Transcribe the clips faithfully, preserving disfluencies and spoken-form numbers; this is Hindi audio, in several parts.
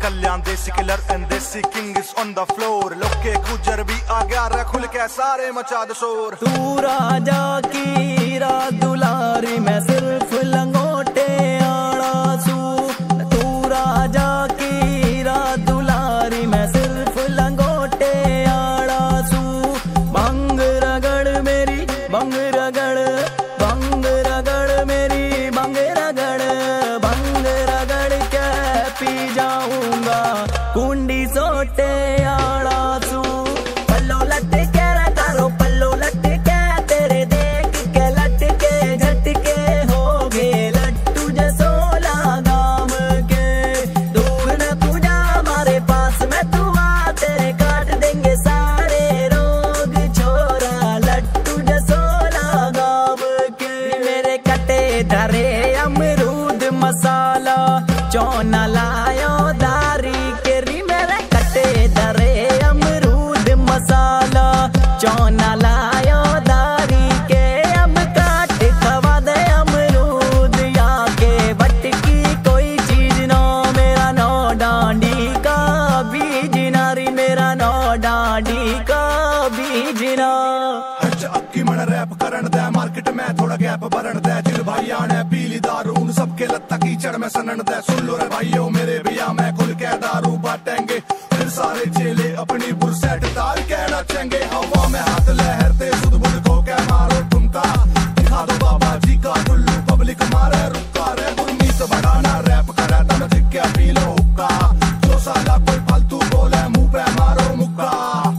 Kalyan desi killer and desi king is on the floor. लोके गुजर भी आ गया रे खुल के सारे मचा दे शोर। तू राजा की रात दुलारी मैं सिर्फ लंगोटे आड़ा सू। तू राजा की रात दुलारी मैं सिर्फ लंगोटे आड़ा सू। भंग रगड़ मेरी भंग रगड़ भंग रगड़ मेरी भंग रगड़ भंग रगड़ के पी जाऊंगा कुंडी सोटे आड़ा सू। पल्लो लट के तारो पल्लो लट के तेरे देख के लट के झटके हो गए लट्टू जसोला गाम के। दूर न तू जा हमारे पास में तू आ तेरे काट देंगे सारे रोग छोरा लट्टू जसोला गाम के। मेरे कटे धरे अमरूद मसाला चौना लायो दारी के री। मेरे कटे धरे अमरूद मसाला चौना लायो दारी के। अब काट खवा दे अमरूद या के बटकी कोई चीज नो मेरा नौ डांडी का बीज नारी मेरा नौ डांडी का बीज ना। हज अक्की मन रैप करन दे मार्केट में थोड़ा गैप भरन दे। दिल भाई आने पीली दारू उन सबके लत्ता कीचड़ में सनन दे। सुन लो रे भाइयों मेरे भैया मैं खुल के दारू बांटेंगे। फिर सारे चेले अपनी बुरसेट तार के नाचेंगे। हवा में हाथ लहरते सुध बुध को के मारो ठुमका। दिखा दो बाबा जी का टुल्लू पब्लिक मारे रुका रे। गुरमीत बढ़ाना रैप करे तब दिख के पी लो हुक्का। जो साला कोई फालतू बोले मुंह पे मारो मुक्का।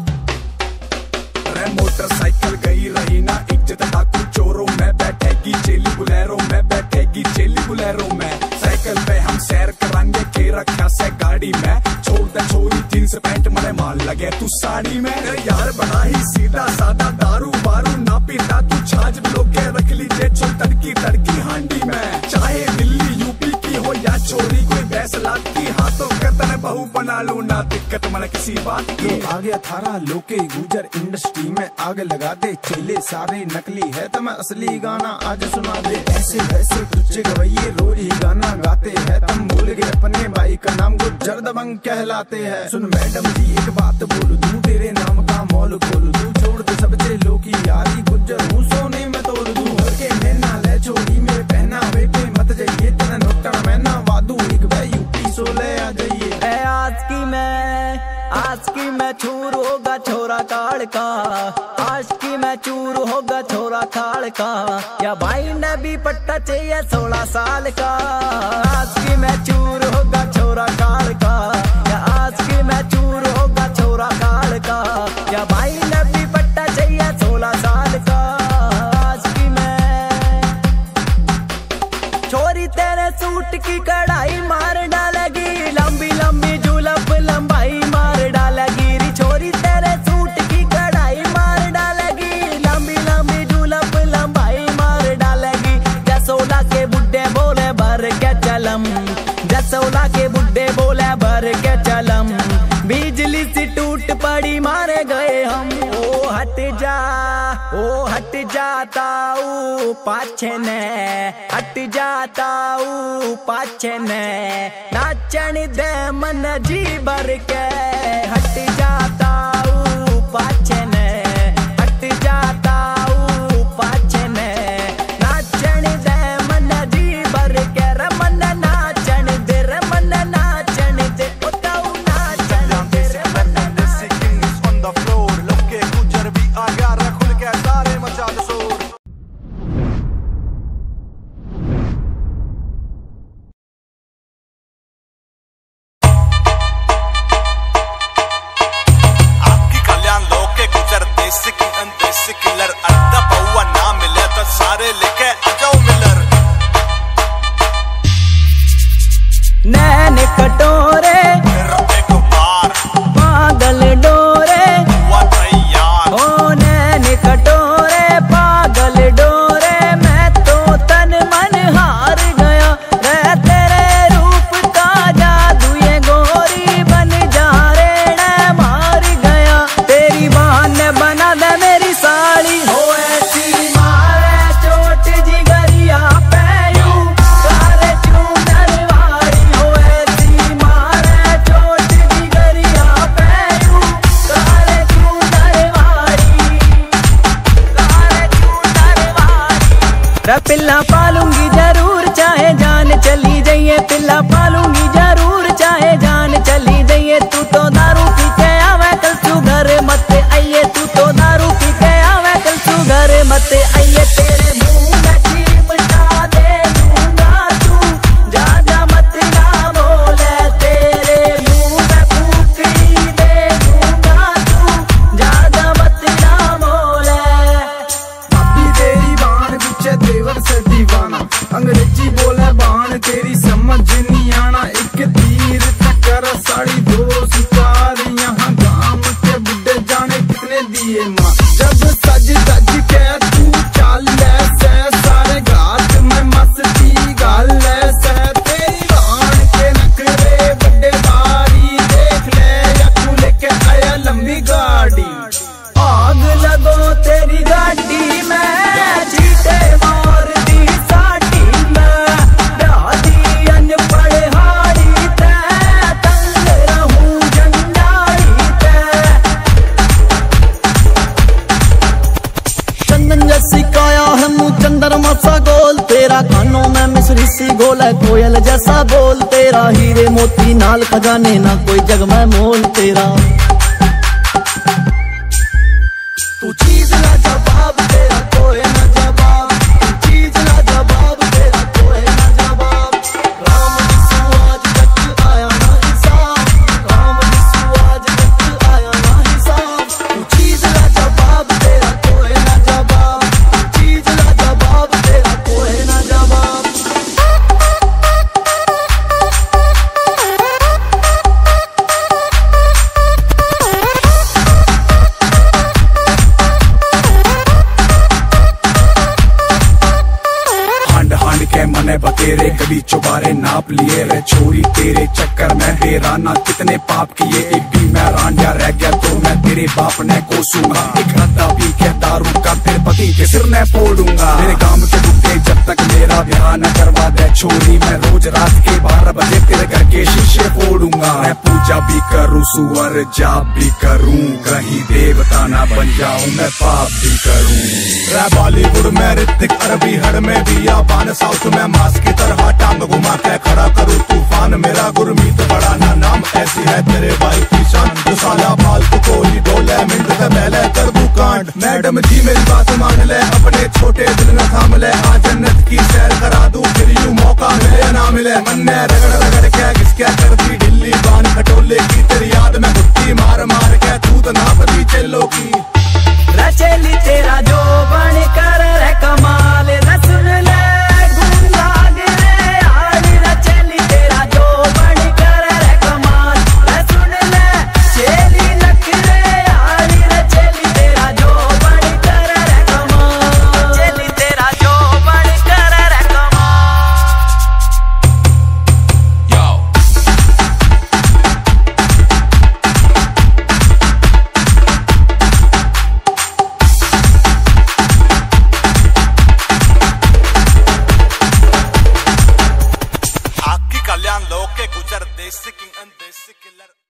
रे मोटरसाइकिल गई रही ना इज्जत डाकू चोरों में बैठेगी चेली बुलेरो में बैठेगी चेली बुलेरो में। साइकिल पे हम सैर करांगे के रखा से गाड़ी में। छोड़ दे छोरी जींस पैंट मने माल लगे तू साड़ी में। यार बना ही सीधा सादा दारू बारू ना पीता तू छाछ लोग के रख लीजिए चल तड़की तड़की हांडी में। चाहे दिल्ली यूपी की हो या चोरी कोई बैस लाख की हाथों करतन बहू बना लू ना दिक्कत मन किसी बात की। आ गया थारा लोके गुजर इंडस्ट्री में आग लगा दे। चेले सारे नकली है तो मैं असली गाना आज सुना दे। ऐसे वैसे कुछ गवैये रोज ही गाना गाते हैं। तुम भूल गए अपने भाई का नाम गुज्जर दबंग कहलाते हैं। सुन मैडम जी एक बात बोल दूं तेरे नाम का मॉल खोल दूं। छोड़ दे सब चेलों की यारी गुज्जर हूँ सोने में तोड़ दूं। हल्के में ना ले छोड़ी मेरे पहना वे पे मत जाइए तेरा नोटा मैं ना वादू एक वे यूपी सो ले आ जाइए। आज की मैं आज की मैं चूर होगा छोरा काड़ का। आज की मैं चूर होगा छोरा काड़ का। या भाई ने भी पट्टा चाहिए सोलह साल का। आज की मैं चूर होगा छोरा काड़ का। या आज की मैं चूर होगा छोरा काड़ का। या भाई ने भी पट्टा चाहिए सोलह साल का। आज की मैं छोरी तेरे सूट की कढ़ाई मार डालेगी। लंबी लंबी जुलफ लंबाई मार डालेगी री। छोरी तेरे सूट की कढ़ाई मार डालेगी। लंबी लंबी जुलफ लंबाई मार डालेगी। जसोला के बुड्ढे बोले भर के चलम। जसोला के बुड्ढे बोले भर के चलम। बिजली सी टूट पड़ी मारे गए हम। ओ हट जा ओ हट जाता ऊ पाछे ने हट जाता ऊ पाछे ने। नाचन दे मन जी भर के हट जाता ऊ पाछे ने हट जाता ऊ पाछे ने। नाचन दे मन जी भर के रमन नाचन दे रमन नाचन दे उताऊ नाचन दे रमन desi king is on the floor. लोके गुजर भी आ गया रे खुल के सारे मचा दे शोर। आपकी कल्याण लोके रे पिल्ला पालूंगी जरूर चाहे जान चली जाइए, पिल्ला पालूंगी जरूर चाहे जान चली जाइए। तू तो दारू पी के आवे कल तू घर मत आइए, तू तो दारू पी के आवे कल तू घर मत आइए। तेरे मुंह में चिमटा दे दूंगा तू जा जा मत ना बोले, तेरे मुंह में फूकड़ी दे दूंगा तू जा जा मत ना बोले। भाभी तेरी बाण गुच्छे देवर से दीवाना, अंग्रेजी बोले बाण तेरी समझ नहीं आना। एक तीर टक्कर साड़ी दो शिकार, यहाँ गांव के बुड्ढे जाने कितने दिए माँ। जब सज सज के तू चाल से सारे घाट में मस्ती गाल से, तेरी बाण के नखरे बड़े भारी देख ले या तू लेके आया लंबी गाड़ी। आग लगो तेरी गाड़ी में चीटे मार दी साटी में, राधी अनपढ़ हाड़ी ते तंग रहूं जंजाड़ी ते। चंदन जैसी काया है मुँह चंद्रमा सा गोल, तेरा कानों में मिश्री सी गोल है कोयल जैसा बोल। तेरा हीरे मोती नाल खजाने ना कोई जग में मोल तेरा। तू चीज ला जवाब तेरा कोई ना जवाब, तू चीज ला जवाब तेरा कोई ना जवाब। राम यीशु आज तक आया ना हिसाब, राम यीशु आज तक आया ना हिसाब। तू चीज ला जवाब तेरा कोई ना जवाब, तू चीज ला जवाब तेरा कोई ना जवाब। मने बतेरे कभी चुबारे नाप लिए रे छोरी, तेरे चक्कर में हेराना कितने पाप किए। एक भी मैं रांझा रह गया तो मैं तेरे बाप ने कोसूंगा। एक हद्दा पी के दारू का फिर पति के सिर ने फोड़ूंगा। मेरे काम के बुढ़े जब तक मेरा ब्याह न करवा दे छोरी, मैं रोज रात के बारह बजे तेरे घर के शीशे फोड़ूंगा। मैं पूजा भी करूँ सुअर जाप भी करूँ, कहीं देवता ना बन जाऊँ मैं पाप भी करूँ। बॉलीवुड में ऋतिक अरबी हर में भी याबान, साउथ में मास की तरह टांग घुमा के खड़ा करूँ तूफान। मेरा गुरमीत बड़ा ना नाम ऐसी है तेरे भाई की शान, जो साला फालतू कोई डोले मिनट से पहले कर दूं कांड। मैडम जी मेरी बात मान ले, अपने छोटे दिल न थाम ले,